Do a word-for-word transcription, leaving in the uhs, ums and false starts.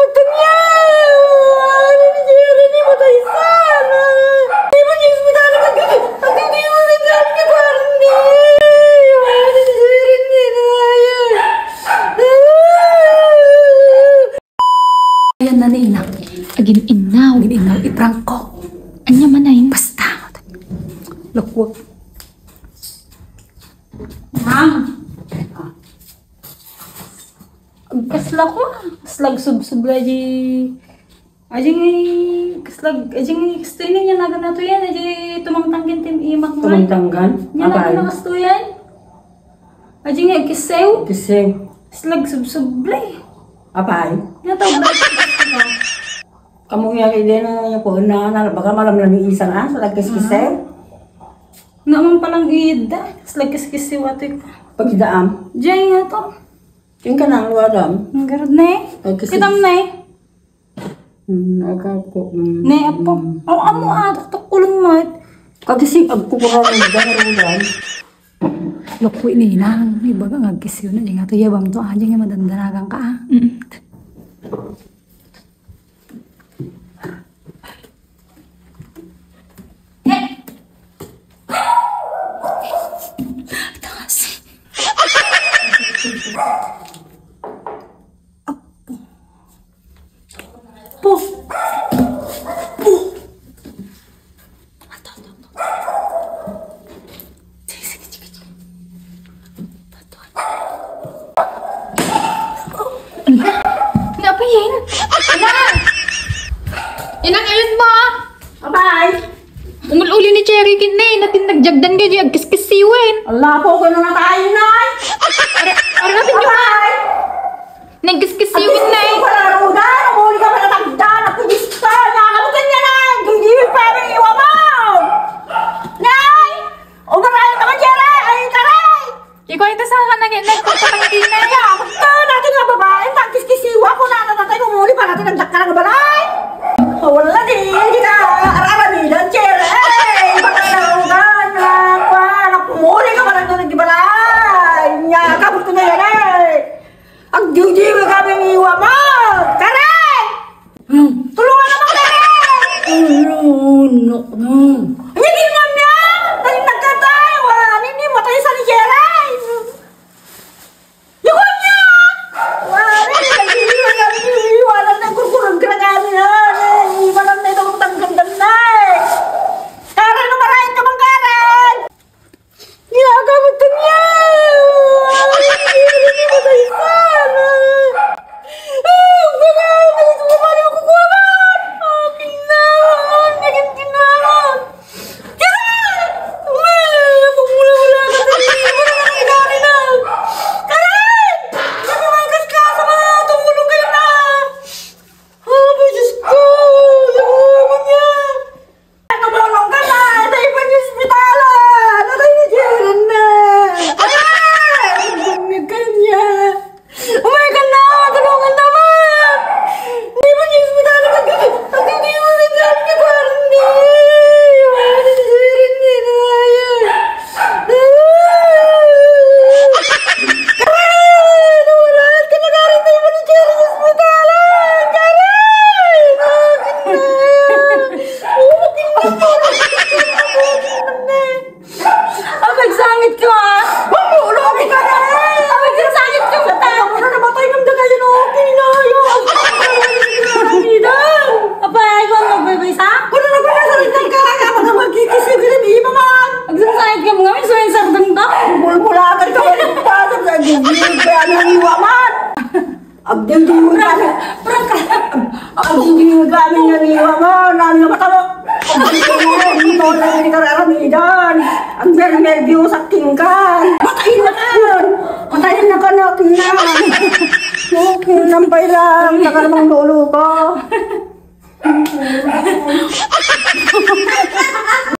betulnya. Ini Jerry ini patay sana. Di ba niya hospital ka gini? Ang hindi mo sa Jerry ni Barney. Ini Jerry ni Raya. Ayan na ni Ina. Agin inaw. Agin inaw. Iprang ko. Anya man na yun. Basta. Lakwag. Ma'am. Kasla ko. Kaslag sub-sub aji. Aji ngay. Kaslag. Aji ngay kastuin niya naga na to yan. Aji tumangtangkin tim imak mo. Tumangtanggan? Yan naga na kastuyan. Aji ngay kisew. Kisew. Kaslag sub-sub lay. Apay? Yan tawag na. Kamu yang ide na po na na baka malam lang ni isang ah sa lagkis-kisew. Naman palang ida. Kaslag kis-kisew atoy ko. Pagdaam. Diyan nga to. Yung ka nang luwadam. Ang garad na eh. Kitam na eh. Hmm, ako ko. Ne, apo. Ang amo ah, tuktok kulong mat. Kagising agkukurang ng danarudan. Lokwi ni nang, may baga ngagkisiyo na. Diyan nga to yabang to ah. Diyan nga madandanagang ka ah. Taas. Po. Po. Ato, ato, ato. Sige, sige, sige, sige. Ato, ato. Apa yan? Inang! Inang, ayun mo! Abay! Umululi ni Cherry kinay, natin nagjagdan ka dyan, kiskisiwen. Allah po ko na na tayo na! Arapin nyo ka! Nagkiskisiwen na eh. Palarudan! Umuli ka pala tagdan! Ako gista! Nakakabutan niya na! Hindi mo pa rin iwa mo! Nay! Umarayan ka ba, Jerry? Ay, taray! Ikaw ito sa kanagin, nagpapangkinay. Kaya, basta natin nga babae, tagkiskisiwa ko na natatay umuli pa natin nagdak ka ng balay! Wala din! Hindi ka araramidan, Jerry! Baka narugan na pa! Napumuli ka pa lang doon nagdibalay! Nya, kabot ko na yan eh! Ang diw-diw ka kami iwa mo! Karen! Tulungan naman, Karen! No, no. Ay, hindi naman niya! Dahil nagkatay! Wala, hindi matay sa ni Jerry! Yung niya! Wala, hindi kami iwanan na kurkurang karagami na! Iwanan na itong tanggandan na eh! Karen, umarahin ka bang Karen? Ginagawa ito niya! Hindi matay sana! Ah, wala! Nalito mo ba yung kukuhaman? Akin na! Naging kinahan! Karen! May! Pagmula-mula ka sa hindi mo naman kinari na! Karen! Nagmangkas ka sa mga tumulong kayo na! Ah, po Diyos ko! Yung mo niya! Tumulong ka na! Tayo pa niyo hospitalan! Natay ni Jerry na! Karen! Bumig ka niya! Umay ka na! Tulungan naman! Hindi mo niyo hospitalan ka gini! Ang hindi mo sa Jerry ni Barney! Wala si Jerry ni Raya! Karen! Wala ka na Karen! Tayo pa ni Jerry sa hospitalan! Karen! Akin na! Akin na! Ang nagsangit ko ah! Mamulog ka na! Ang nagsangit ko sa tayo! Ano namatay ng dagay yun? Okay na yun! Idan! Apay ko ang nagbibay sa? Ano na ba nasa rin ka? Kapag ang magkikisip ka na di ba man? Nagsangit ka mo nga, may suwin sardang ka? Bulbulakan ka ba rin pa? Sa gigil kaya nang iwaman! Abdeng di mo ka! Abdeng di mo ka aming nang iwaman! Nang namatalo! Dito lang hindi ka raramidan. Ang nervyos at tingkan. Patayin na ka! Patayin na ka na! Okay, nampay lang. Saka namang lolo ko.